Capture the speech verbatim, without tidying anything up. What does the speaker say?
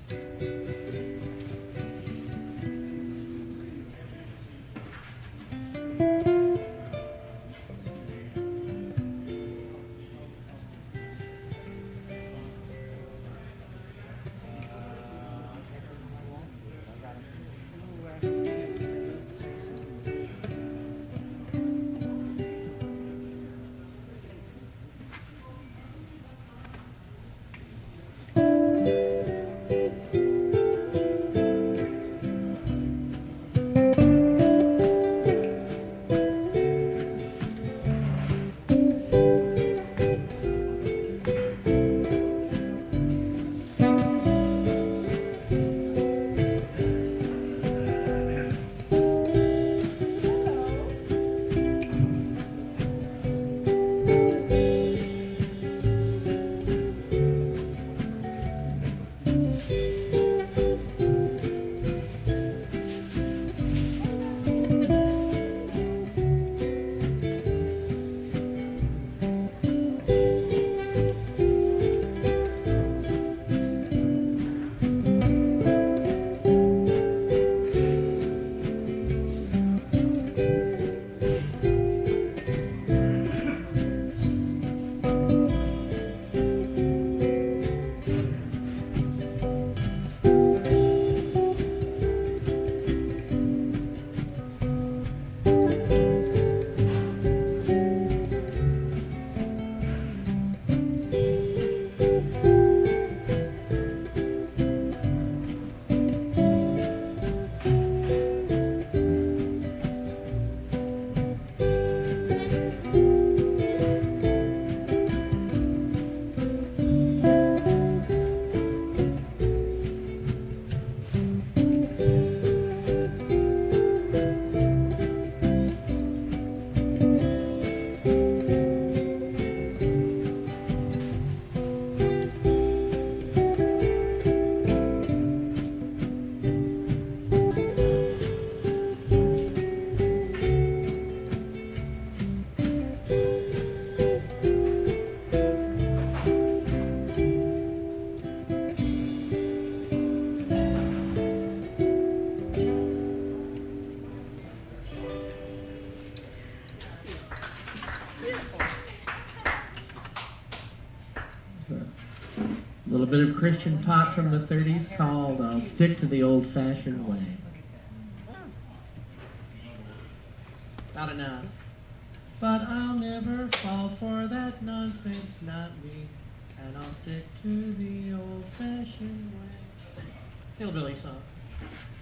A bit of Christian pop from the thirties called uh, Stick to the Old-Fashioned Way. Not enough. But I'll never fall for that nonsense, not me. And I'll stick to the old-fashioned way. Hillbilly song.